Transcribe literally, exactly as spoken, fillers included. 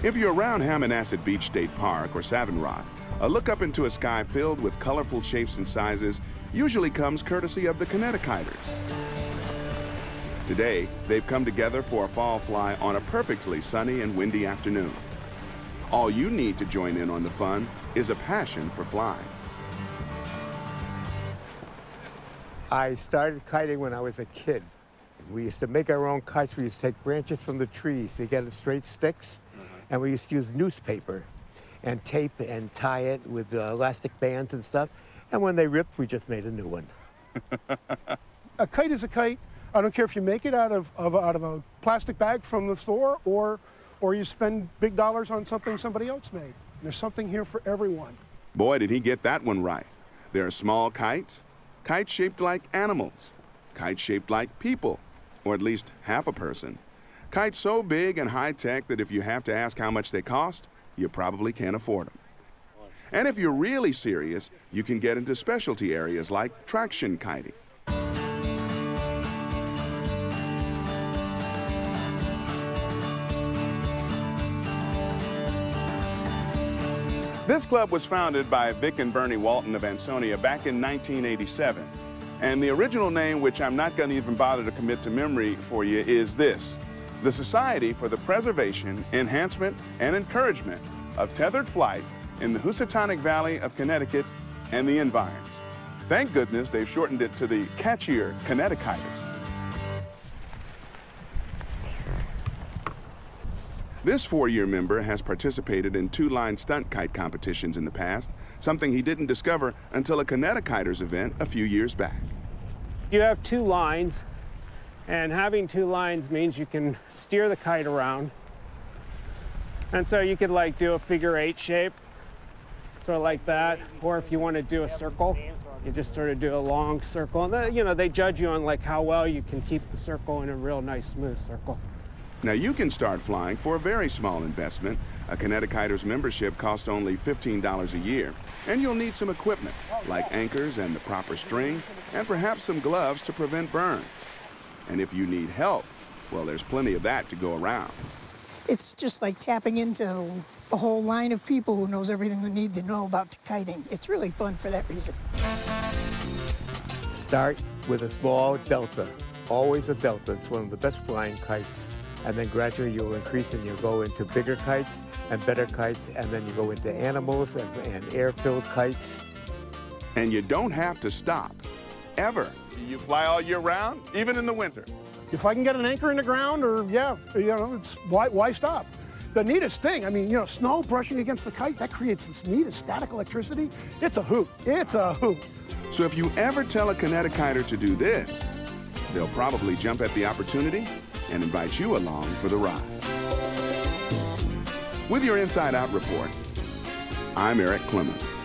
If you're around Hammonasset Beach State Park or Savin Rock, a look up into a sky filled with colorful shapes and sizes usually comes courtesy of the Connecticiters. Today, they've come together for a fall fly on a perfectly sunny and windy afternoon. All you need to join in on the fun is a passion for flying. I started kiting when I was a kid. We used to make our own kites. We used to take branches from the trees to get straight sticks, and we used to use newspaper and tape and tie it with uh, elastic bands and stuff. And when they ripped, we just made a new one. A kite is a kite. I don't care if you make it out of, of out of a plastic bag from the store or or you spend big dollars on something somebody else made. There's something here for everyone. Boy, did he get that one right. There are small kites, kites shaped like animals, kites shaped like people, or at least half a person. Kites so big and high-tech that if you have to ask how much they cost, you probably can't afford them. And if you're really serious, you can get into specialty areas like traction kiting. This club was founded by Vic and Bernie Walton of Ansonia back in nineteen eighty-seven. And the original name, which I'm not going to even bother to commit to memory for you, is this: the Society for the Preservation, Enhancement, and Encouragement of Tethered Flight in the Housatonic Valley of Connecticut and the environs. Thank goodness they've shortened it to the catchier Connecticiters. This four-year member has participated in two-line stunt kite competitions in the past, something he didn't discover until a ConnecticKiters event a few years back. You have two lines, and having two lines means you can steer the kite around. And so you could like do a figure eight shape, sort of like that, or if you want to do a circle, you just sort of do a long circle. And then, you know, they judge you on like how well you can keep the circle in a real nice smooth circle. Now, you can start flying for a very small investment. A ConnecticKiters membership costs only fifteen dollars a year, and you'll need some equipment, like anchors and the proper string, and perhaps some gloves to prevent burns. And if you need help, well, there's plenty of that to go around. It's just like tapping into a whole line of people who knows everything they need to know about kiting. It's really fun for that reason. Start with a small delta, always a delta. It's one of the best flying kites. And then gradually you'll increase and you'll go into bigger kites and better kites, and then you go into animals and, and air-filled kites. And you don't have to stop, ever. You fly all year round, even in the winter. If I can get an anchor in the ground, or yeah, you know, it's, why, why stop? The neatest thing, I mean, you know, snow brushing against the kite, that creates this neatest static electricity. It's a hoot. It's a hoot. So if you ever tell a Connecticiter to do this, they'll probably jump at the opportunity and invite you along for the ride. With your Inside Out report, I'm Eric Clemons.